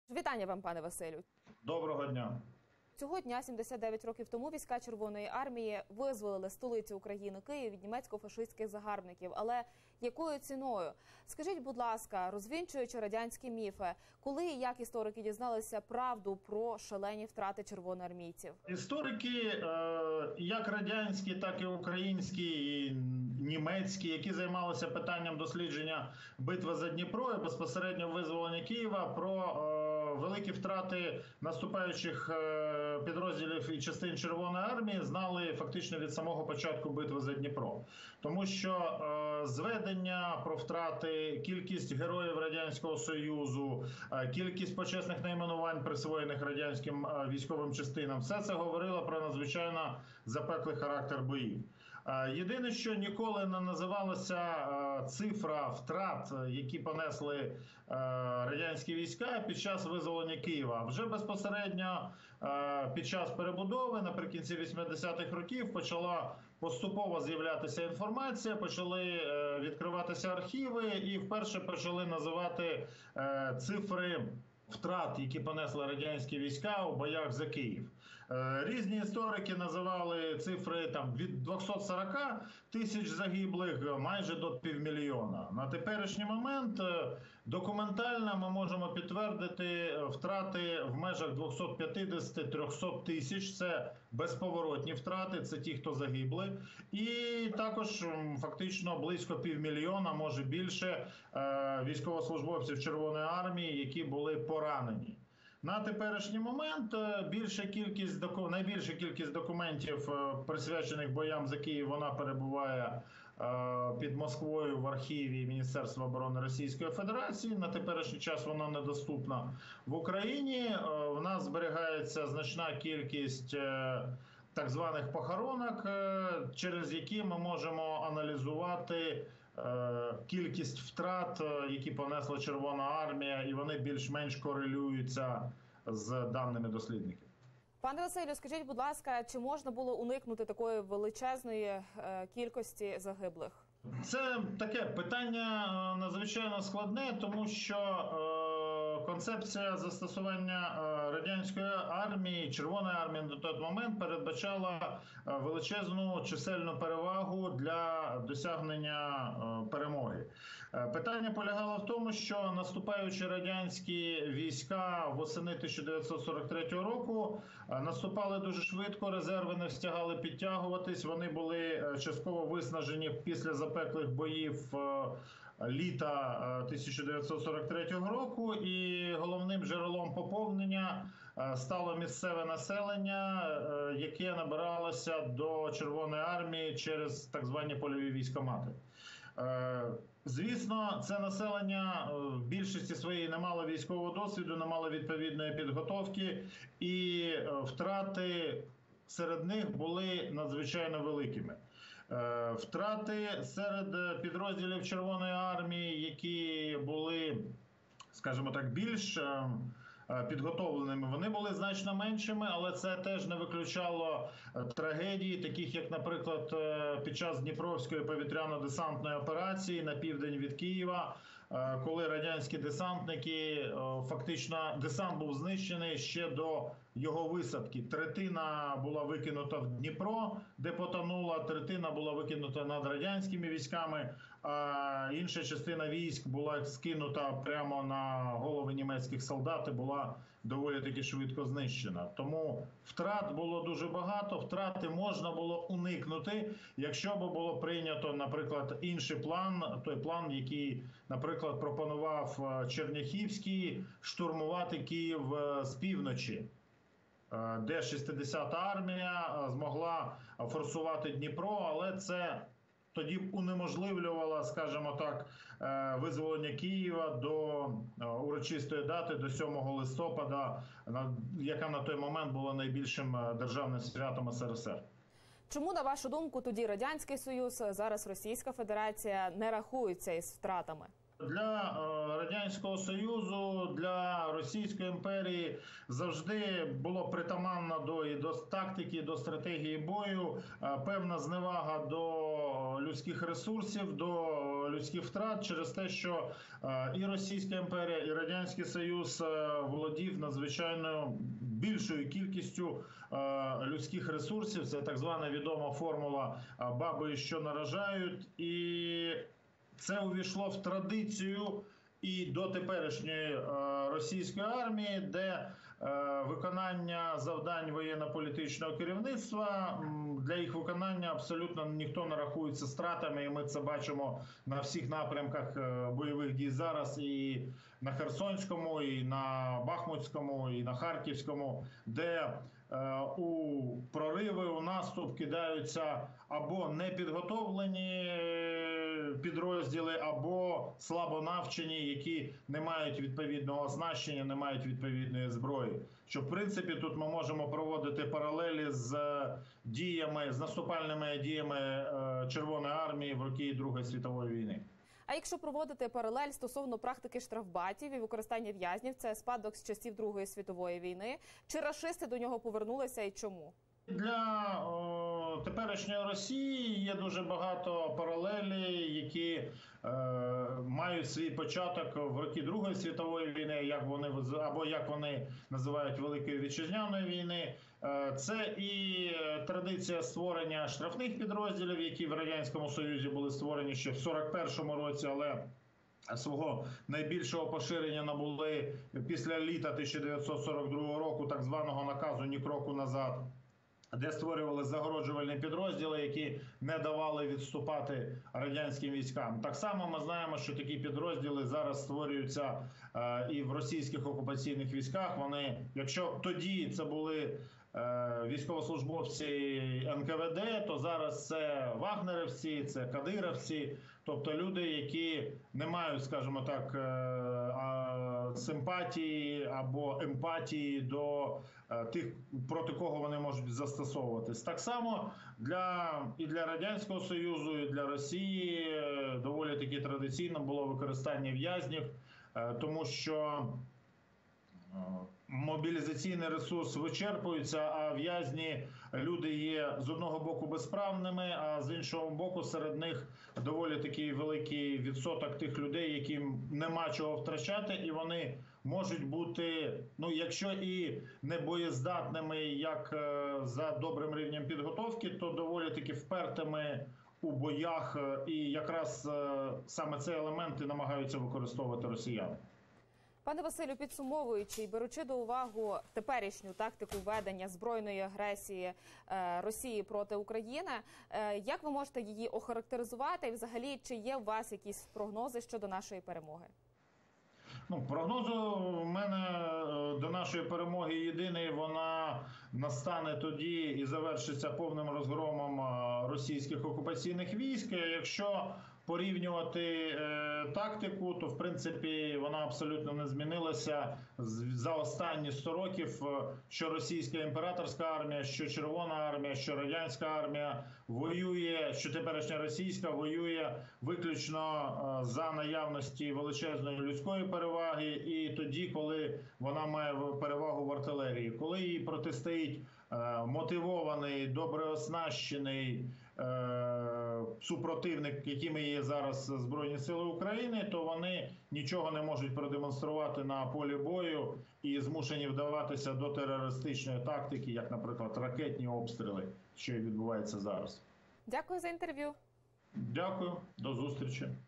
Вітання вам, пане Василю. Доброго дня. Цього дня, 79 років тому, війська Червоної армії визволили столицю України, Київ, від німецько-фашистських загарбників. Але якою ціною? Скажіть, будь ласка, розвінчуючи радянські міфи, коли і як історики дізналися правду про шалені втрати червоноармійців? Історики, як радянські, так і українські, і німецькі, які займалися питанням дослідження битви за Дніпро і безпосередньо визволення Києва, про великі втрати наступаючих підрозділів і частин Червоної армії знали фактично від самого початку битви за Дніпро. Тому що зведення про втрати, кількість героїв Радянського Союзу, кількість почесних найменувань, присвоєних радянським військовим частинам, все це говорило про надзвичайно запеклий характер боїв. Єдине, що ніколи не називалася цифра втрат, які понесли радянські війська під час визволення Києва. Вже безпосередньо під час перебудови, наприкінці 80-х років, почала поступово з'являтися інформація, почали відкриватися архіви і вперше почали називати цифри втрат, які понесли радянські війська у боях за Київ. Різні історики називали цифри від 240 тисяч загиблих майже до півмільйона. На теперішній момент документально ми можемо підтвердити втрати в межах 250-300 тисяч. Це безповоротні втрати, це ті, хто загибли. І також фактично близько півмільйона, може більше, військовослужбовців Червоної армії, які були поранені. На теперішній момент найбільша кількість документів, присвячених боям за Київ, вона перебуває під Москвою в архіві Міністерства оборони Російської Федерації. На теперішній час вона недоступна. В Україні в нас зберігається значна кількість так званих похоронок, через які ми можемо аналізувати кількість втрат, які понесла Червона армія, і вони більш-менш корелюються з даними дослідників. Пане Василю, скажіть, будь ласка, чи можна було уникнути такої величезної кількості загиблих? Це таке питання надзвичайно складне, тому що концепція застосування радянської армії, Червоної армії на той момент передбачала величезну чисельну перевагу для досягнення перемоги. Питання полягало в тому, що наступаючи радянські війська восени 1943 року наступали дуже швидко, резерви не встигали підтягуватись, вони були частково виснажені після запеклих боїв літа 1943 року, і головним джерелом поповнення стало місцеве населення, яке набиралося до Червоної армії через так звані польові військкомати. Звісно, це населення в більшості своїй не мало військового досвіду, не мало відповідної підготовки, і втрати серед них були надзвичайно великими. Втрати серед підрозділів Червоної армії, які були, скажімо так, більш підготовленими, вони були значно меншими, але це теж не виключало трагедії, таких як, наприклад, під час Дніпровської повітряно-десантної операції на південь від Києва, коли радянські десантники, фактично десант був знищений ще до його висадки. Третина була викинута в Дніпро, де потонула, третина була викинута над радянськими військами, а інша частина військ була скинута прямо на голови німецьких солдат і була доволі таки швидко знищена. Тому втрат було дуже багато, втрати можна було уникнути, якщо б було прийнято, наприклад, інший план, той план, який, наприклад, пропонував Черняхівський, штурмувати Київ з півночі, де 60-та армія змогла форсувати Дніпро, але це тоді б унеможливлювало, скажімо так, визволення Києва до урочистої дати, до 7 листопада, яка на той момент була найбільшим державним святом СРСР. Чому, на вашу думку, тоді Радянський Союз, зараз Російська Федерація не рахуються із втратами? Для Радянського Союзу, для Російської імперії завжди було притаманно і до тактики, до стратегії бою певна зневага до людських ресурсів, до людських втрат через те, що і Російська імперія, і Радянський Союз володів надзвичайно більшою кількістю людських ресурсів. Це так звана відома формула «баби, що наражають». І це увійшло в традицію і до теперішньої російської армії, де виконання завдань воєнно-політичного керівництва, для їх виконання абсолютно ніхто не рахується стратами, і ми це бачимо на всіх напрямках бойових дій зараз, і на Херсонському, і на Бахмутському, і на Харківському, де у прориви, у наступ кидаються або непідготовлені підрозділи, або слабо навчені, які не мають відповідного оснащення, не мають відповідної зброї. Що, в принципі, тут ми можемо проводити паралелі з діями, з наступальними діями Червоної армії в роки Другої світової війни. А якщо проводити паралель стосовно практики штрафбатів і використання в'язнів, це спадок з часів Другої світової війни. Чи рашисти до нього повернулися і чому? Для теперішньої Росії є дуже багато паралелей, які мають свій початок в роки Другої світової війни, як вони називають Великої Вітчизняної війни. Це і традиція створення штрафних підрозділів, які в Радянському Союзі були створені ще в 1941 році, але свого найбільшого поширення набули після літа 1942 року, так званого наказу «Ні кроку назад», де створювали загороджувальні підрозділи, які не давали відступати радянським військам. Так само ми знаємо, що такі підрозділи зараз створюються і в російських окупаційних військах. Вони, якщо тоді це були військовослужбовці НКВД, то зараз це вагнерівці, це кадировці, тобто люди, які не мають, скажімо так, симпатії або емпатії до тих, проти кого вони можуть застосовуватись. Так само і для Радянського Союзу, і для Росії доволі таки традиційно було використання в'язнів, тому що мобілізаційний ресурс вичерпується, а в'язні люди є з одного боку безправними, а з іншого боку серед них доволі такий великий відсоток тих людей, яким нема чого втрачати, і вони можуть бути, якщо і не боєздатними, як за добрим рівнем підготовки, то доволі таки впертими у боях, і якраз саме ці елементи намагаються використовувати росіяни. Пане Василю, підсумовуючи і беручи до уваги теперішню тактику ведення збройної агресії Росії проти України, як ви можете її охарактеризувати і взагалі чи є у вас якісь прогнози щодо нашої перемоги? Прогнозу в мене до нашої перемоги єдиний, вона настане тоді і завершиться повним розгромом російських окупаційних військ. Якщо порівнювати тактику, то в принципі вона абсолютно не змінилася за останні 100 років, що російська імператорська армія, що Червона армія, що радянська армія воює, що теперішня російська воює виключно за наявності величезної людської переваги і тоді, коли вона має перевагу в артилерії. Коли їй протистоїть мотивований, добре оснащений супротивник, якими є зараз Збройні Сили України, то вони нічого не можуть продемонструвати на полі бою і змушені вдаватися до терористичної тактики, як, наприклад, ракетні обстріли, що і відбувається зараз. Дякую за інтерв'ю. Дякую, до зустрічі.